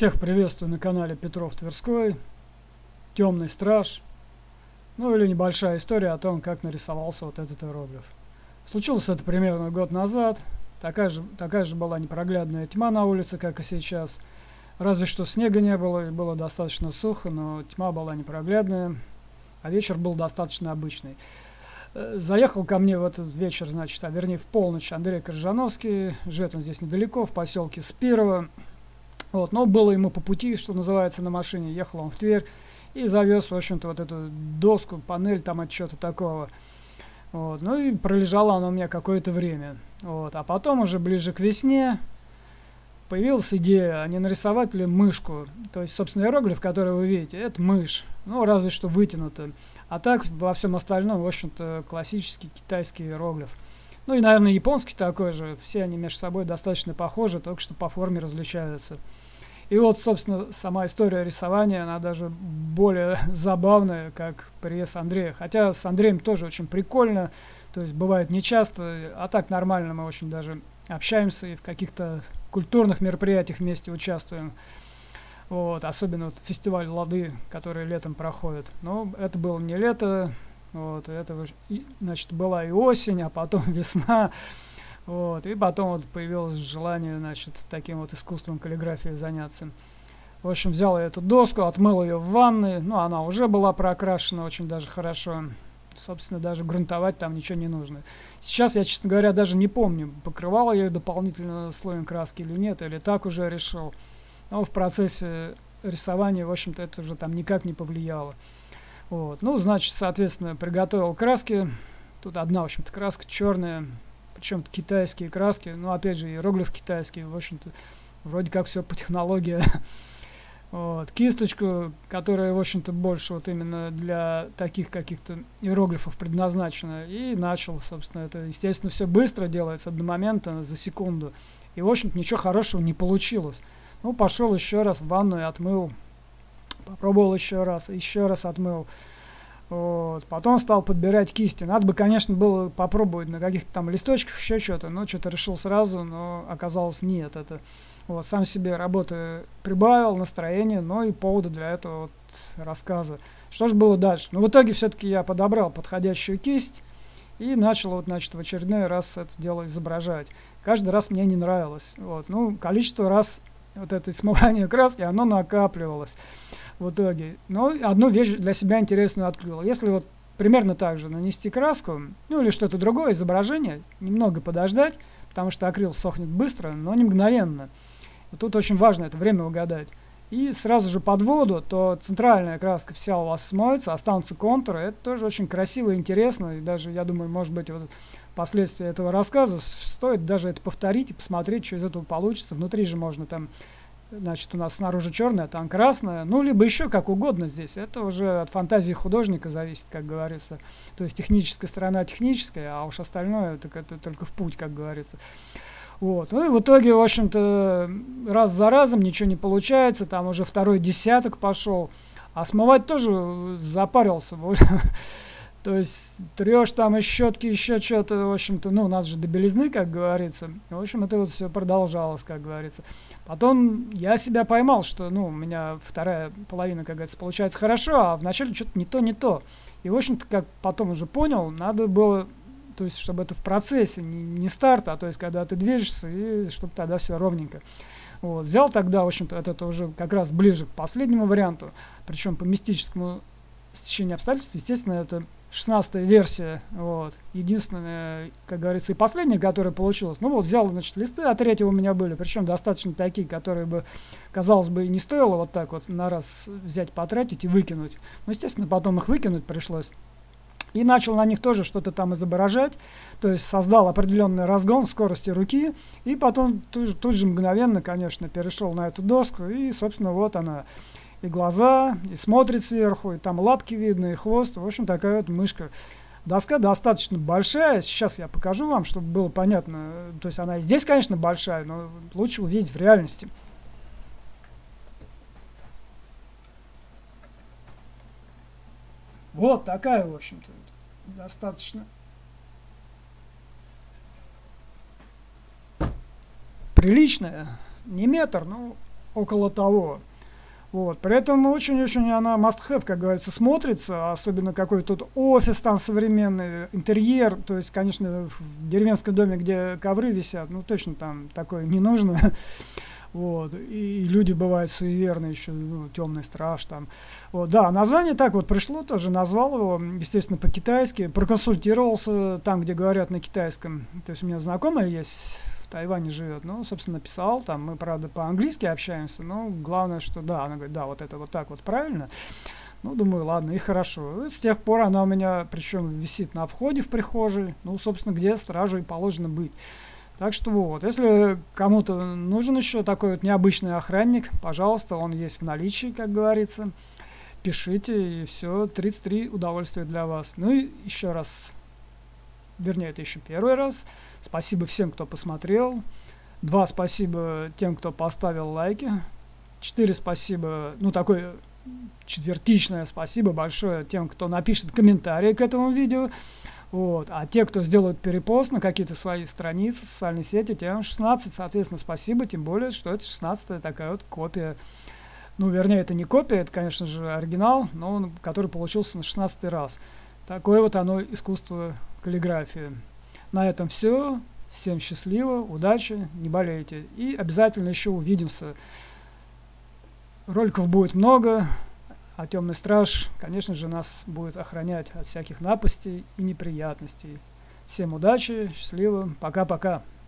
Всех приветствую на канале Петров Тверской, Темный страж. Ну или небольшая история о том, как нарисовался вот этот иероглиф. Случилось это примерно год назад. Такая же была непроглядная тьма на улице, как и сейчас. Разве что снега не было, и было достаточно сухо, но тьма была непроглядная, а вечер был достаточно обычный. Заехал ко мне в этот вечер, значит, вернее в полночь, Андрей Коржановский. Живет он здесь недалеко, в поселке Спирово. Вот, но было ему по пути, что называется, на машине. Ехал он в Тверь и завез, в общем-то, вот эту доску, панель там от чего-то такого. Вот, ну и пролежала она у меня какое-то время. Вот, а потом уже ближе к весне появилась идея, а не нарисовать ли мышку. То есть, собственно, иероглиф, который вы видите, это мышь. Ну, разве что вытянутый. А так, во всем остальном, в общем-то, классический китайский иероглиф. Ну и, наверное, японский такой же. Все они между собой достаточно похожи, только что по форме различаются. И вот, собственно, сама история рисования, она даже более забавная, как пресс Андрея. Хотя с Андреем тоже очень прикольно, то есть бывает нечасто, а так нормально, мы очень даже общаемся и в каких-то культурных мероприятиях вместе участвуем. Вот, особенно вот фестиваль Лады, который летом проходит. Но это было не лето, вот, это, значит, была и осень, а потом весна. Вот, и потом вот появилось желание, значит, таким вот искусством каллиграфии заняться. В общем, взял я эту доску, отмыл ее в ванной. Ну, она уже была прокрашена очень даже хорошо. Собственно, даже грунтовать там ничего не нужно. Сейчас я, честно говоря, даже не помню, покрывал я ее дополнительно слоем краски или нет, или так уже решил. Но в процессе рисования, в общем-то, это уже там никак не повлияло. Вот. Ну, значит, соответственно, приготовил краски. Тут одна, в общем-то, краска черная. Причем китайские краски, ну, опять же, иероглиф китайский, в общем-то, вроде как все по технологии. Вот. Кисточку, которая, в общем-то, больше вот именно для таких каких-то иероглифов предназначена. И начал, собственно, это, естественно, все быстро делается, одномоментно, за секунду. И, в общем-то, ничего хорошего не получилось. Ну, пошел еще раз в ванную, отмыл, попробовал еще раз отмыл. Вот. Потом стал подбирать кисти. Надо бы, конечно, было попробовать на каких-то там листочках еще что-то, но что-то решил сразу, но оказалось нет. Это вот, сам себе работы прибавил, настроение, но и повода для этого вот рассказа. Что же было дальше? Ну, в итоге все-таки я подобрал подходящую кисть и начал вот, значит, в очередной раз это дело изображать. Каждый раз мне не нравилось. Вот. Ну, количество раз вот это смывание краски, оно накапливалось в итоге. Но одну вещь для себя интересную открыл. Если вот примерно так же нанести краску, ну или что-то другое изображение, немного подождать, потому что акрил сохнет быстро, но не мгновенно. Вот тут очень важно это время угадать. И сразу же под воду, то центральная краска вся у вас смоется, останутся контуры. Это тоже очень красиво и интересно. И даже, я думаю, может быть, вот последствия этого рассказа стоит даже это повторить и посмотреть, что из этого получится. Внутри же можно там, значит, у нас снаружи черная, там красная, ну, либо еще как угодно здесь. Это уже от фантазии художника зависит, как говорится. То есть техническая сторона техническая, а уж остальное, так это только в путь, как говорится. Вот. Ну и в итоге, в общем-то, раз за разом ничего не получается, там уже второй десяток пошел, а смывать тоже запарился. То есть трешь там и щетки, еще что-то, в общем-то, ну, надо же до белизны, как говорится. В общем, это вот все продолжалось, как говорится. Потом я себя поймал, что, ну, у меня вторая половина, как говорится, получается хорошо, а вначале что-то не то. И, в общем-то, как потом уже понял, надо было, то есть, чтобы это в процессе, не старт, а то есть, когда ты движешься, и чтобы тогда все ровненько. Вот. Взял тогда, в общем-то, это уже как раз ближе к последнему варианту, причем по мистическому стечению обстоятельств, естественно, это 16-я версия, вот, единственная, как говорится, и последняя, которая получилась. Ну вот, взял, значит, листы, а третьего у меня были, причем достаточно такие, которые бы, казалось бы, и не стоило вот так вот на раз взять, потратить и выкинуть. Ну, естественно, потом их выкинуть пришлось. И начал на них тоже что-то там изображать, то есть создал определенный разгон скорости руки, и потом тут же мгновенно, конечно, перешел на эту доску, и, собственно, вот она. И глаза, и смотрит сверху, и там лапки видно, и хвост. В общем, такая вот мышка. Доска достаточно большая. Сейчас я покажу вам, чтобы было понятно. То есть она и здесь, конечно, большая, но лучше увидеть в реальности. Вот такая, в общем-то, достаточно приличная. Не метр, но около того. Вот. При этом очень-очень она must-have, как говорится, смотрится, особенно какой-то тут офис там современный, интерьер, то есть, конечно, в деревенском доме, где ковры висят, ну, точно там такое не нужно. Вот. И люди бывают суеверные еще, ну, темный страж там. Вот. Да, название так вот пришло, тоже назвал его, естественно, по-китайски, проконсультировался там, где говорят на китайском. То есть у меня знакомая есть, в Тайване живет, ну, собственно, написал, там мы, правда, по-английски общаемся, но главное, что да, она говорит, да, вот это вот так вот правильно. Ну, думаю, ладно, и хорошо. И с тех пор она у меня, причем, висит на входе в прихожей, ну, собственно, где стражу и положено быть. Так что вот, если кому-то нужен еще такой вот необычный охранник, пожалуйста, он есть в наличии, как говорится. Пишите, и все, 33 удовольствия для вас. Ну и еще раз, вернее, это еще первый раз. Спасибо всем, кто посмотрел. 2 спасибо тем, кто поставил лайки. 4 спасибо, ну такое четвертичное спасибо большое тем, кто напишет комментарии к этому видео. Вот. А те, кто сделают перепост на какие-то свои страницы, социальные сети, тем 16, соответственно, спасибо, тем более, что это 16-я такая вот копия. Ну, вернее, это не копия, это, конечно же, оригинал, но он, который получился на 16-й раз. Такое вот оно искусство каллиграфии. На этом все. Всем счастливо, удачи, не болейте. И обязательно еще увидимся. Роликов будет много. А темный страж, конечно же, нас будет охранять от всяких напастей и неприятностей. Всем удачи, счастливо, пока-пока.